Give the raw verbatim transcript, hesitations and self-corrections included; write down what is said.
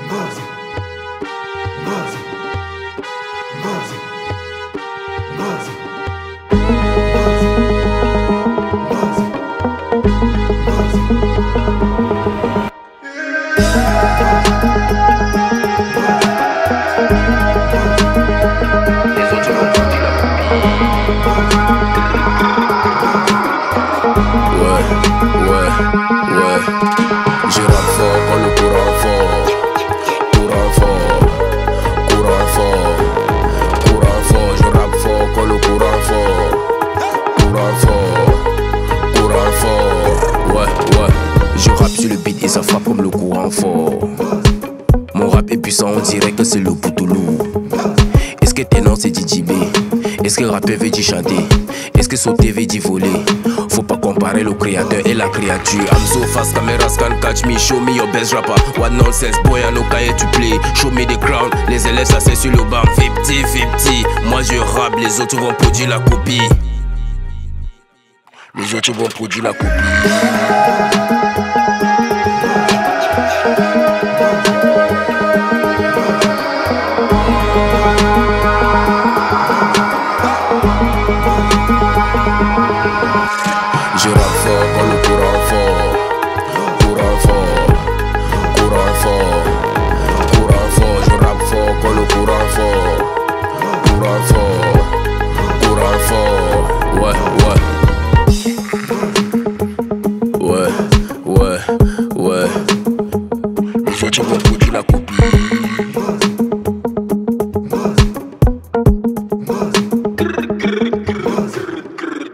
Je rappe fort quand le courant fort. Courant fort, courant fort, courant fort. Je rappe fort quand le courant fort. Courant fort, courant fort. Ouais, ouais. Je rappe sur le beat et ça frappe comme le courant fort. Mon rap est puissant, on dirait que c'est le Poutoulou. Est-ce que tes noms c'est D J B? Est-ce que rapper veut dire chanter? Est-ce que sauter veut dire voler? Faut pas comparer le créateur et la créature. I'm so fast, cameras can catch me. Show me your best rapper. What nonsense, boy, I know cahier tu play. Show me the crown. Les élèves s'asseyent sur le banc. Fais petit, fais petit. Moi je rappe, les autres vont produire la copie. Les autres vont produire la copie.